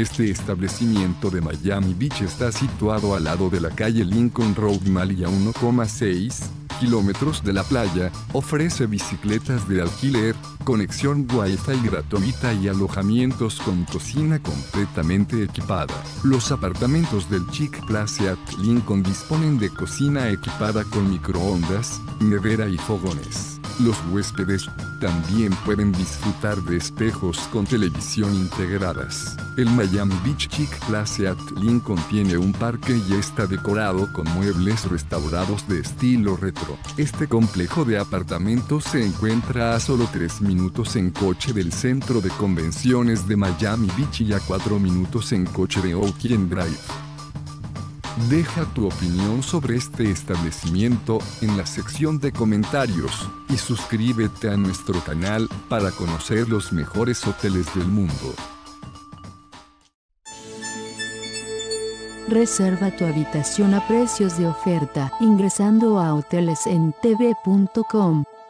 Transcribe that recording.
Este establecimiento de Miami Beach está situado al lado de la calle Lincoln Road Mall y a 1,6 kilómetros de la playa. Ofrece bicicletas de alquiler, conexión Wi-Fi gratuita y alojamientos con cocina completamente equipada. Los apartamentos del Chic Place at Lincoln disponen de cocina equipada con microondas, nevera y fogones. Los huéspedes también pueden disfrutar de espejos con televisión integradas. El Miami Beach Chic Place at Lincoln tiene un parque y está decorado con muebles restaurados de estilo retro. Este complejo de apartamentos se encuentra a solo 3 minutos en coche del centro de convenciones de Miami Beach y a 4 minutos en coche de Ocean Drive. Deja tu opinión sobre este establecimiento en la sección de comentarios y suscríbete a nuestro canal para conocer los mejores hoteles del mundo. Reserva tu habitación a precios de oferta ingresando a hotelesentv.com.